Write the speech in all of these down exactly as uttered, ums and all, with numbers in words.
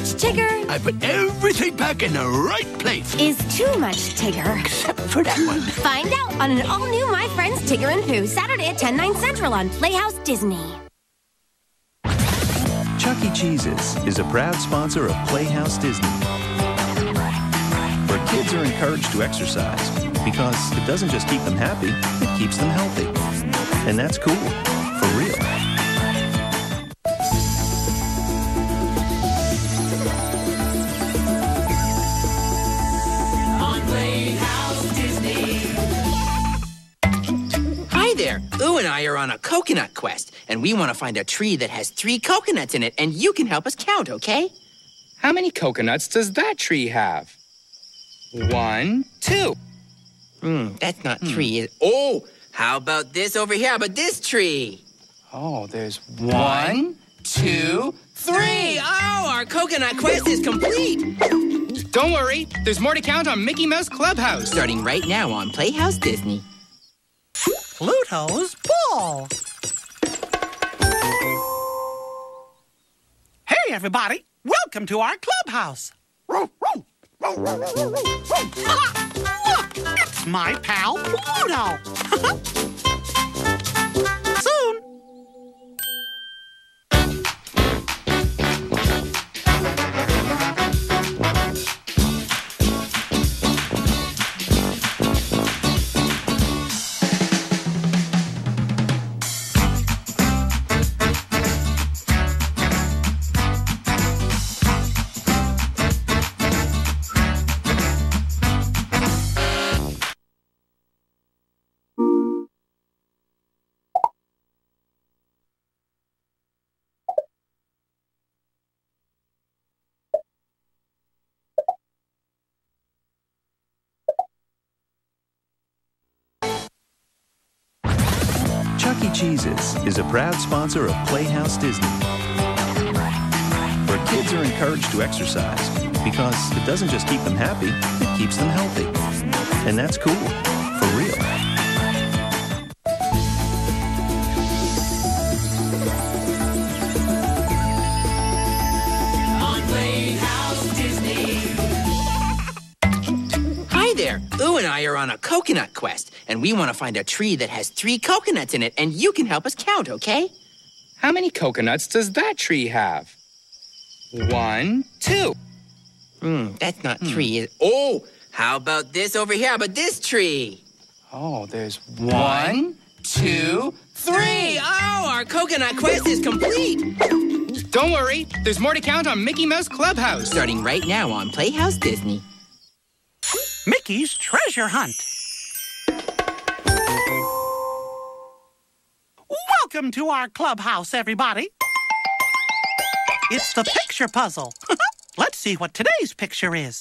much, Tigger? I put everything back in the right place. Is too much, Tigger? Except for that one. Find out on an all-new My Friends Tigger and Pooh, Saturday at ten, nine Central on Playhouse Disney. Chuck E. Cheese's is a proud sponsor of Playhouse Disney, where kids are encouraged to exercise because it doesn't just keep them happy, it keeps them healthy. And that's cool, for real. On Playhouse Disney. Hi there. Ooh and I are on a coconut quest, and we want to find a tree that has three coconuts in it, and you can help us count, okay? How many coconuts does that tree have? One, two. Hmm, that's not three. Is oh, how about this over here? How about this tree? Oh, there's One, two, three. Oh, our coconut quest is complete. Don't worry, there's more to count on Mickey Mouse Clubhouse. Starting right now on Playhouse Disney. Pluto's Ball. Hey, everybody. Welcome to our clubhouse. Look, it's my pal Pluto. Soon. Chuck E. Cheese's is a proud sponsor of Playhouse Disney, where kids are encouraged to exercise because it doesn't just keep them happy, it keeps them healthy. And that's cool, for real. On Playhouse Disney. Hi there. Ooh and I are on a coconut quest, and we want to find a tree that has three coconuts in it, and you can help us count, okay? How many coconuts does that tree have? One, two. Hmm, that's not three. Is oh, how about this over here? How about this tree? Oh, there's One, two, three. Oh, our coconut quest is complete. Don't worry, there's more to count on Mickey Mouse Clubhouse. Starting right now on Playhouse Disney. Mickey's Treasure Hunt. Welcome to our clubhouse, everybody. It's the picture puzzle. Let's see what today's picture is.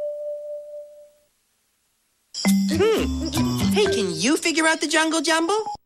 Hey, can you figure out the jungle jumble?